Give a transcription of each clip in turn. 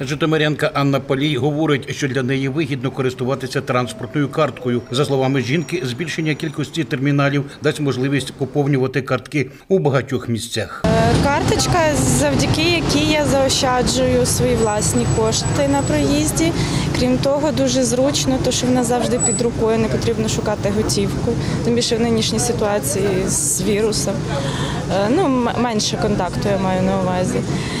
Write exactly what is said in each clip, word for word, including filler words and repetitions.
Житомирянка Анна Полій говорить, що для неї вигідно користуватися транспортною карткою. За словами жінки, збільшення кількості терміналів дасть можливість поповнювати картки у багатьох місцях. Карточка, завдяки якій я заощаджую свої власні кошти на проїзді. Крім того, дуже зручно, тому що вона завжди під рукою, не потрібно шукати готівку. Тим більше в нинішній ситуації з вірусом. Ну, менше контакту я маю на увазі.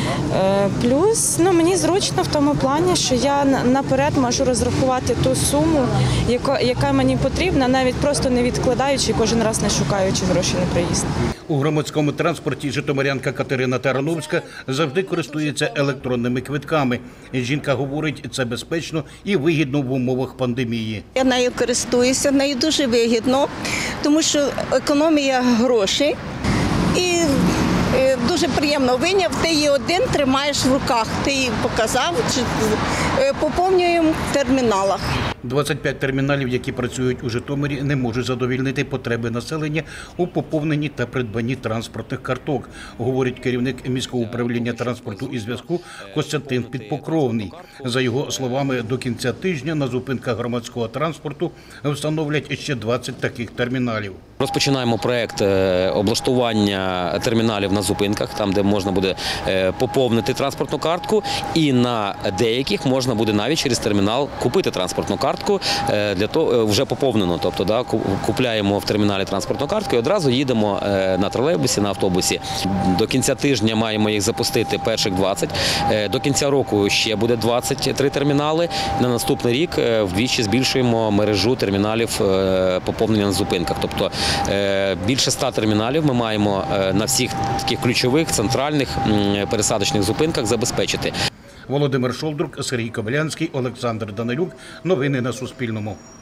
Плюс ну, мені зручно в тому плані, що я наперед можу розрахувати ту суму, яка, яка мені потрібна, навіть просто не відкладаючи, кожен раз не шукаючи гроші на проїзд. У громадському транспорті житомирянка Катерина Тарановська завжди користується електронними квитками. Жінка говорить, це безпечно і вигідно в умовах пандемії. Я нею користуюся, нею дуже вигідно, тому що економія грошей. І дуже приємно виняв, ти її один тримаєш в руках, ти її показав, поповнюємо в терміналах. двадцять п'ять терміналів, які працюють у Житомирі, не можуть задовільнити потреби населення у поповненні та придбанні транспортних карток, говорить керівник міського управління транспорту і зв'язку Костянтин Підпокровний. За його словами, до кінця тижня на зупинках громадського транспорту встановлять ще двадцять таких терміналів. Розпочинаємо проєкт облаштування терміналів на зупинках, там, де можна буде поповнити транспортну картку, і на деяких можна буде навіть через термінал купити транспортну картку, для того вже поповнену. Тобто, да, купляємо в терміналі транспортну картку і одразу їдемо на тролейбусі, на автобусі. До кінця тижня маємо їх запустити перших двадцять. До кінця року ще буде двадцять три термінали. На наступний рік вдвічі збільшуємо мережу терміналів поповнення на зупинках. Тобто більше ста терміналів ми маємо на всіх таких ключових центральних пересадочних зупинках забезпечити. Володимир Шолдрук, Сергій Кобилянський, Олександр Данилюк. Новини на Суспільному.